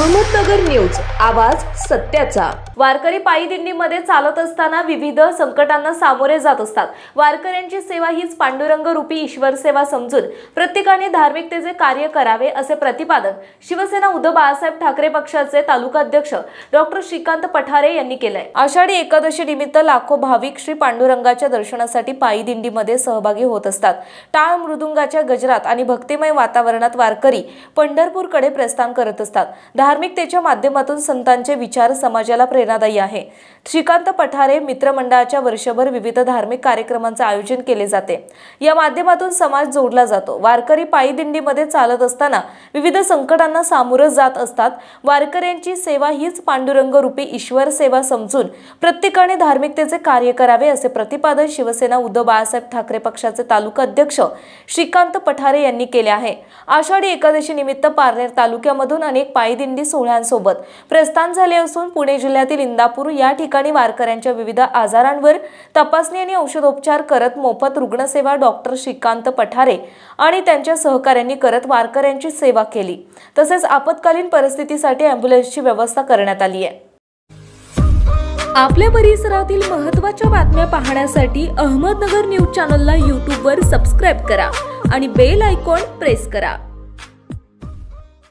Ahmednagar news, आवाज सत्याचा। वारकरी पायी दिंडीमध्ये चालत असताना विविध संकटांना सामोरे जात असतात। वारकऱ्यांची सेवा हीच पांडुरंग रूपी ईश्वर सेवा समजून प्रत्येकाने धार्मिकतेचे कार्य करावे असे प्रतिपादन शिवसेना उद्धव बाळासाहेब ठाकरे पक्षाचे तालुका अध्यक्ष डॉक्टर श्रीकांत पठारे यांनी केले। आषाढी एकादशी निमित्त लाखो भाविक श्री पांडुरंगाच्या दर्शनासाठी पायी दिंडीमध्ये सहभागी होत असतात। टाळ मृदुंगाच्या गजरात आणि भक्तिमय वातावरणात वारकरी पंढरपूरकडे प्रस्थान करत असतात। धार्मिकतेच्या माध्यमातून संतांचे विचार समाजाला प्रेरणादायी आहे। श्रीकांत पठारे मित्रमंडळाच्या वर्षभर विविध धार्मिक कार्यक्रमांचे आयोजन केले जाते। या माध्यमातून समाज जोडला जातो। वारकरी पायी दिंडीमध्ये चालत असताना विविध संकटांना सामोरे जात असतात। वारकऱ्यांची सेवा हीच पांडुरंग रूपी ईश्वर सेवा समजून प्रत्येकाने धार्मिकतेचे कार्य करावे असे प्रतिपादन शिवसेना उद्धव बाळासाहेब ठाकरे पक्षाचे तालुका अध्यक्ष श्रीकांत पठारे यांनी केले आहे। आषाढी एकादशी निमित्त पारनेर तालुक्यामधून अनेक पायी दिंडी सोहळ्यांसोबत प्रस्थान झाले असून पुणे जिल्ह्यातील इंदापूर या ठिकाणी वारकऱ्यांच्या विविध आजारांवर तपासणी आणि औषधोपचार करत मोफत रुग्णसेवा डॉक्टर श्रीकांत पठारे आणि त्यांच्या सहकाऱ्यांनी करत वारकऱ्यांची सेवा केली। तसेच आपत्कालीन परिस्थितीसाठी अँब्युलन्सची व्यवस्था करण्यात आली आहे। आपल्या परिसरातील महत्त्वाच्या बातम्या पाहण्यासाठी अहमदनगर न्यूज चॅनलला YouTube वर सबस्क्राइब करा आणि बेल आयकॉन प्रेस करा।